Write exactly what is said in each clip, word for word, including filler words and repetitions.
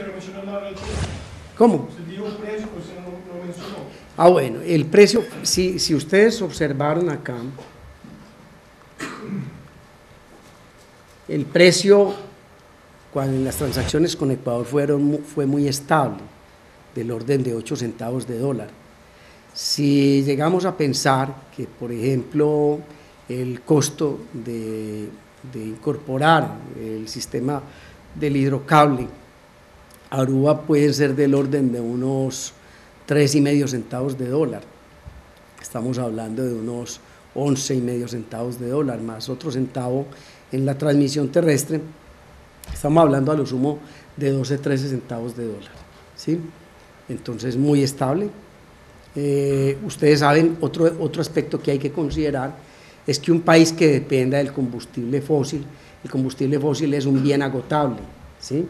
pero mencionó la red. ¿Cómo? Se dio un precio, pues no, no mencionó. Ah, bueno, el precio, si, si ustedes observaron acá, el precio cuando las transacciones con Ecuador fueron, fue muy estable, del orden de ocho centavos de dólar. Si llegamos a pensar que, por ejemplo, el costo de, de incorporar el sistema del hidrocable a Aruba puede ser del orden de unos tres y medio centavos de dólar, estamos hablando de unos once y medio centavos de dólar, más otro centavo en la transmisión terrestre, estamos hablando a lo sumo de doce, trece centavos de dólar, ¿sí? Entonces muy estable. Eh, ustedes saben, otro, otro aspecto que hay que considerar es que un país que dependa del combustible fósil, el combustible fósil es un bien agotable, ¿sí?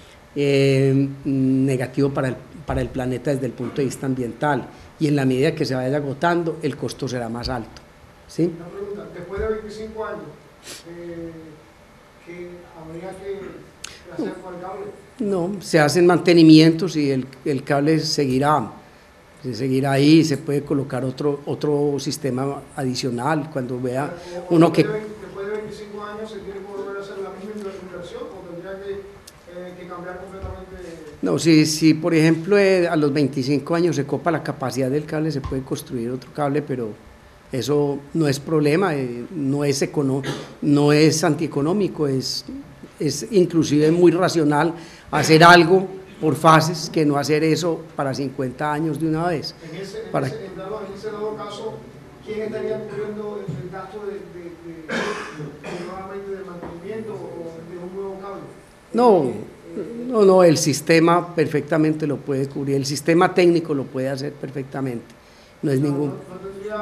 Eh, negativo para el, para el planeta desde el punto de vista ambiental, y en la medida que se vaya agotando, el costo será más alto, ¿sí? Una pregunta, después de veinticinco años, eh, ¿qué habría que hacer con el cable? No, se hacen mantenimientos y el, el cable seguirá, se seguirá ahí, se puede colocar otro, otro sistema adicional cuando vea o, o uno que... Después de veinticinco años, ¿se tiene que volver a hacer la misma inversión o tendría que, eh, que cambiar completamente? No, si, si por ejemplo eh, a los veinticinco años se copa la capacidad del cable, se puede construir otro cable, pero eso no es problema, eh, no es econo, no es antieconómico, es, es inclusive muy racional hacer algo por fases que no hacer eso para cincuenta años de una vez. En ese, en para, ese, en dado, en ese dado caso, ¿quién estaría cubriendo el, el gasto de, de, de, de, nuevamente del mantenimiento o de un nuevo cable? No, no, no, el sistema perfectamente lo puede cubrir, el sistema técnico lo puede hacer perfectamente, no es no, ningún... No, no tendría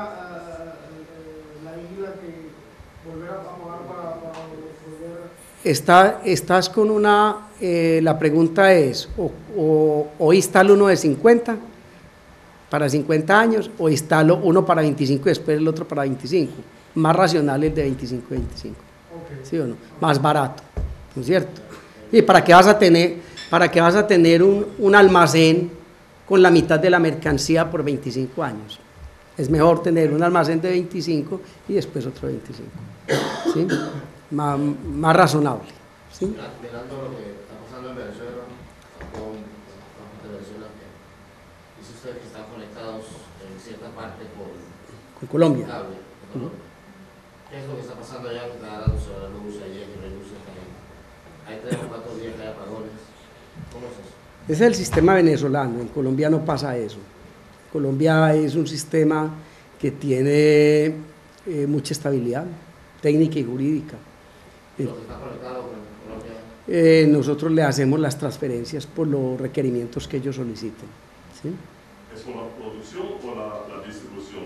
uh, la isla que volver a pagar para, para volver... Está, estás con una, eh, la pregunta es, o, o, o instalo uno de cincuenta para cincuenta años, o instalo uno para veinticinco y después el otro para veinticinco, más racional el de veinticinco y veinticinco, okay. ¿Sí o no? Más barato, ¿no es cierto? ¿Y para qué vas a tener, para qué vas a tener un, un almacén con la mitad de la mercancía por veinticinco años? Es mejor tener un almacén de veinticinco y después otro veinticinco, ¿sí? Más, más razonable, ¿sí? Mirando lo que está pasando en Venezuela, con de Venezuela, que dice usted que están conectados en cierta parte con, con Colombia. Cable, con Colombia. ¿Qué es lo que está pasando allá que está dando sobre la luz ayer que reduce también? Hay tres o cuatro días que hay apagones. ¿Cómo es eso? Ese es el sistema venezolano, en Colombia no pasa eso. Colombia es un sistema que tiene eh, mucha estabilidad técnica y jurídica. ¿Lo que está conectado con Colombia? Eh, nosotros le hacemos las transferencias por los requerimientos que ellos soliciten, ¿sí? ¿Es con la producción o la, la distribución?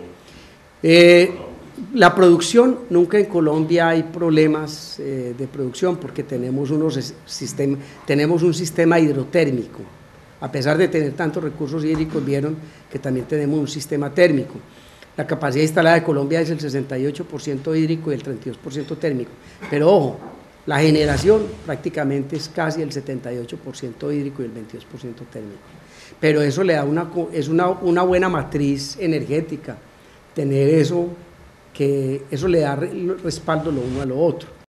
Eh, la producción, nunca en Colombia hay problemas eh, de producción porque tenemos, unos sistema, tenemos un sistema hidrotérmico. A pesar de tener tantos recursos hídricos, vieron que también tenemos un sistema térmico. La capacidad instalada de Colombia es el sesenta y ocho por ciento hídrico y el treinta y dos por ciento térmico. Pero ojo, la generación prácticamente es casi el setenta y ocho por ciento hídrico y el veintidós por ciento térmico. Pero eso le da una, es una, una buena matriz energética, tener eso, que eso le da respaldo lo uno a lo otro.